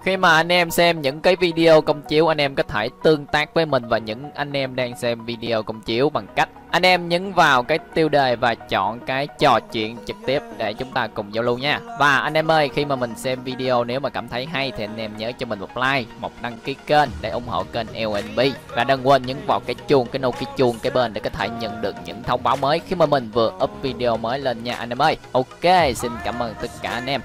Khi mà anh em xem những cái video công chiếu, anh em có thể tương tác với mình và những anh em đang xem video công chiếu bằng cách anh em nhấn vào cái tiêu đề và chọn cái trò chuyện trực tiếp để chúng ta cùng giao lưu nha. Và anh em ơi, khi mà mình xem video nếu mà cảm thấy hay thì anh em nhớ cho mình một like, một đăng ký kênh để ủng hộ kênh LNB. Và đừng quên nhấn vào cái chuông, cái nút cái chuông cái bên để có thể nhận được những thông báo mới khi mà mình vừa up video mới lên nha anh em ơi. Ok, xin cảm ơn tất cả anh em.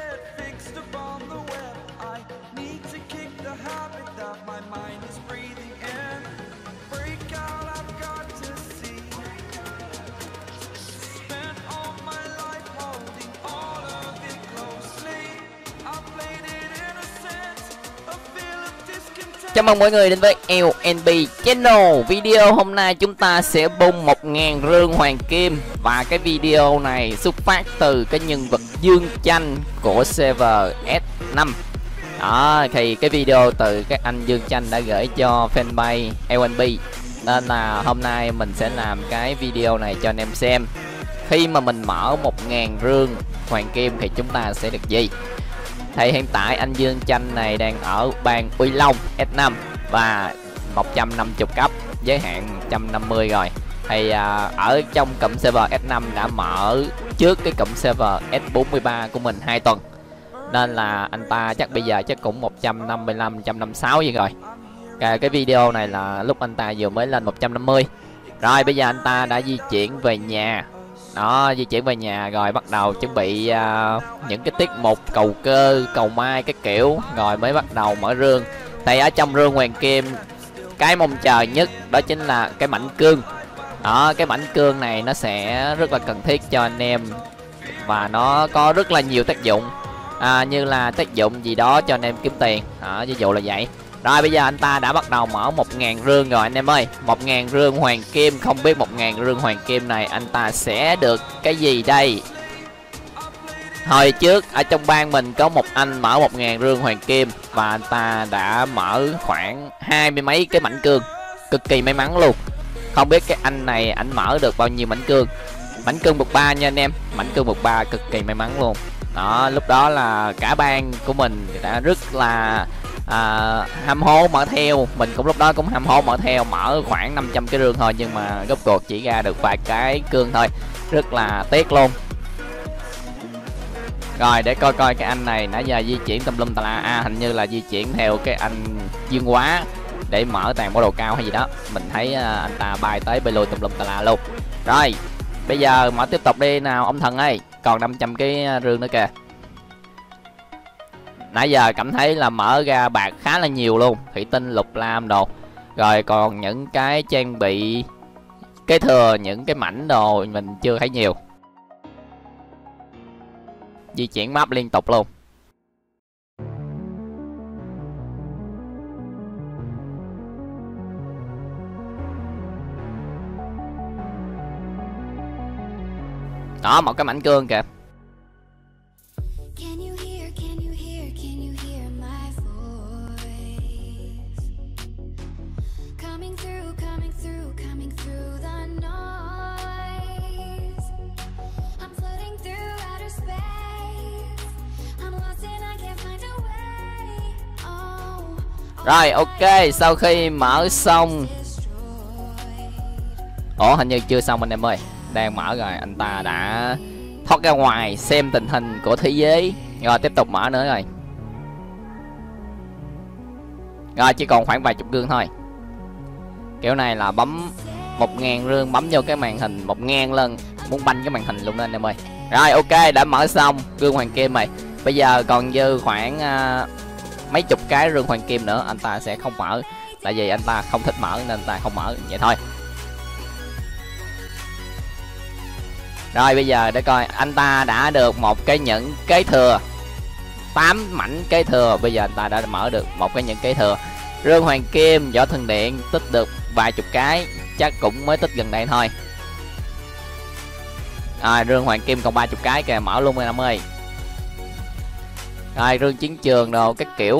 Chào mừng mọi người đến với LNB Channel. Video hôm nay chúng ta sẽ bung 1000 rương hoàng kim. Và cái video này xuất phát từ cái nhân vật Dương Chanh của server S5. Đó, thì cái video từ các anh Dương Chanh đã gửi cho fanpage LNB. Nên là hôm nay mình sẽ làm cái video này cho anh em xem. Khi mà mình mở 1000 rương hoàng kim thì chúng ta sẽ được gì? Thì hiện tại anh Dương Chanh này đang ở bang Uy Long S5 và 150 cấp, giới hạn 150 rồi. Thì ở trong cụm server S5 đã mở trước cái cụm server S43 của mình 2 tuần. Nên là anh ta chắc bây giờ chắc cũng 155, 156 vậy rồi. Cái video này là lúc anh ta vừa mới lên 150. Rồi bây giờ anh ta đã di chuyển về nhà. Đó, di chuyển về nhà rồi bắt đầu chuẩn bị những cái tiết mục cầu cơ, cầu mai cái kiểu. Rồi mới bắt đầu mở rương. Thì ở trong rương hoàng kim, cái mong chờ nhất đó chính là cái mảnh cương. Đó, cái mảnh cương này nó sẽ rất là cần thiết cho anh em. Và nó có rất là nhiều tác dụng, như là tác dụng gì đó cho anh em kiếm tiền. Ví dụ là vậy. Rồi bây giờ anh ta đã bắt đầu mở 1000 rương rồi anh em ơi. 1000 rương hoàng kim. Không biết 1000 rương hoàng kim này anh ta sẽ được cái gì đây? Hồi trước ở trong bang mình có một anh mở 1000 rương hoàng kim. Và anh ta đã mở khoảng 20 mấy cái mảnh cương. Cực kỳ may mắn luôn. Không biết cái anh này anh mở được bao nhiêu mảnh cương. Mảnh cương bậc 3 nha anh em. Mảnh cương bậc 3 cực kỳ may mắn luôn. Đó, lúc đó là cả bang của mình đã rất là hăm hố mở theo. Mình cũng lúc đó cũng hăm hố mở theo. Mở khoảng 500 cái rương thôi. Nhưng mà rốt cuộc chỉ ra được vài cái cương thôi. Rất là tiếc luôn. Rồi để coi coi cái anh này nãy giờ di chuyển tùm lum tà la. Hình như là di chuyển theo cái anh Dương Quá để mở toàn bộ đồ cao hay gì đó. Mình thấy anh ta bay tới bay lui tùm lum tà la luôn. Rồi bây giờ mở tiếp tục đi nào ông thần ơi. Còn 500 cái rương nữa kìa. Nãy giờ cảm thấy là mở ra bạc khá là nhiều luôn. Thủy tinh, lục lam đồ. Rồi còn những cái trang bị kế thừa, những cái mảnh đồ mình chưa thấy nhiều. Di chuyển map liên tục luôn. Đó, một cái mảnh cương kìa. Rồi ok, sau khi mở xong. Ủa hình như chưa xong anh em ơi. Đang mở rồi, anh ta đã thoát ra ngoài xem tình hình của thế giới. Rồi tiếp tục mở nữa rồi. Rồi chỉ còn khoảng vài chục rương thôi. Kiểu này là bấm 1000 rương, bấm vô cái màn hình 1000 lần. Muốn banh cái màn hình luôn đó anh em ơi. Rồi ok, đã mở xong rương hoàng kim rồi. Bây giờ còn dư khoảng mấy chục cái rương hoàng kim nữa. Anh ta sẽ không mở. Tại vì anh ta không thích mở nên anh ta không mở. Vậy thôi. Rồi bây giờ để coi. Anh ta đã được một cái nhẫn kế thừa, 8 mảnh kế thừa. Bây giờ anh ta đã mở được một cái nhẫn kế thừa. Rương hoàng kim, võ thần điện tích được vài chục cái. Chắc cũng mới tích gần đây thôi. Rồi rương hoàng kim còn 30 cái kìa. Mở luôn em ơi. Rồi rương chiến trường đồ các kiểu.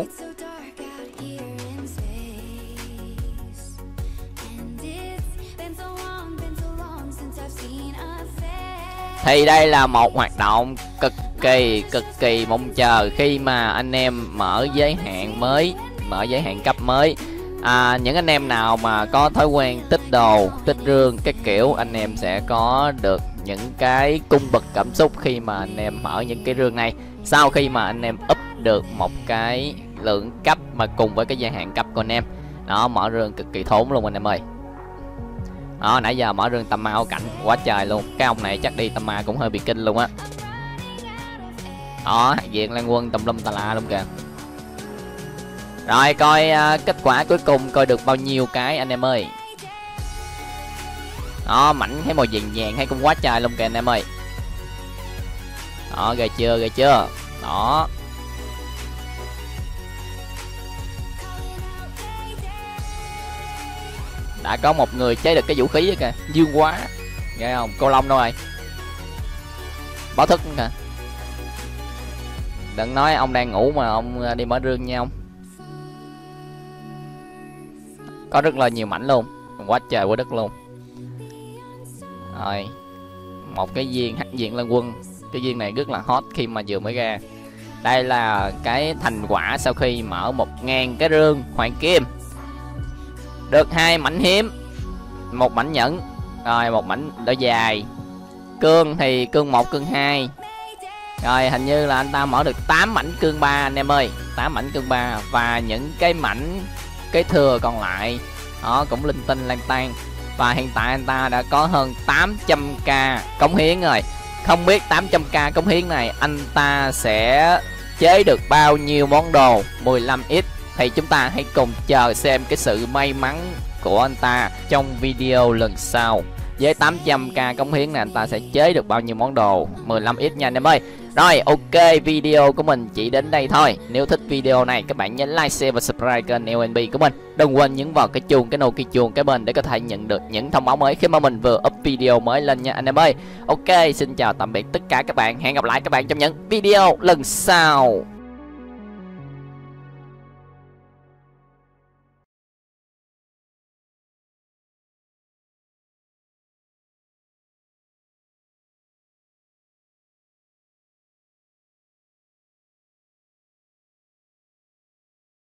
Thì đây là một hoạt động cực cực kỳ mong chờ khi mà anh em mở giới hạn mới, mở giới hạn cấp mới. Những anh em nào mà có thói quen tích đồ, tích rương các kiểu, anh em sẽ có được những cái cung bậc cảm xúc khi mà anh em mở những cái rương này. Sau khi mà anh em up được một cái lượng cấp mà cùng với cái giới hạn cấp của anh em. Đó, mở rương cực kỳ thốn luôn anh em ơi. Đó, nãy giờ mở rương tầm ma cảnh quá trời luôn. Cái ông này chắc đi tầm ma cũng hơi bị kinh luôn á. Đó, hạt diện Lan Quân tùm lum tà la luôn kìa. Rồi coi kết quả cuối cùng coi được bao nhiêu cái anh em ơi. Đó, mảnh thấy màu vàng vàng thấy cũng quá trời luôn kìa anh em ơi. Đó, ghê chưa, ghê chưa. Đó. Đã có một người chế được cái vũ khí kìa, dương quá. Nghe không, cô Long đâu rồi. Báo thức kìa. Đừng nói ông đang ngủ mà ông đi mở rương nha ông. Có rất là nhiều mảnh luôn, quá trời quá đất luôn. Rồi, một cái viên hắc diện Lan Quân. Cái viên này rất là hot khi mà vừa mới ra. Đây là cái thành quả sau khi mở 1000 cái rương hoàng kim. Được 2 mảnh hiếm, 1 mảnh nhẫn, rồi 1 mảnh đỡ dài. Cương thì cương 1, cương 2. Rồi hình như là anh ta mở được 8 mảnh cương 3 anh em ơi, 8 mảnh cương 3 và những cái mảnh cái thừa còn lại đó cũng linh tinh lang tan. Và hiện tại anh ta đã có hơn 800k cống hiến rồi. Không biết 800k cống hiến này anh ta sẽ chế được bao nhiêu món đồ 15x, thì chúng ta hãy cùng chờ xem cái sự may mắn của anh ta trong video lần sau. Với 800k cống hiến này anh ta sẽ chế được bao nhiêu món đồ 15x nha anh em ơi. Rồi ok, video của mình chỉ đến đây thôi. Nếu thích video này các bạn nhớ like, share và subscribe kênh LNB của mình. Đừng quên nhấn vào cái chuông, cái nô kia chuông cái bên để có thể nhận được những thông báo mới khi mà mình vừa up video mới lên nha anh em ơi. Ok, xin chào tạm biệt tất cả các bạn. Hẹn gặp lại các bạn trong những video lần sau.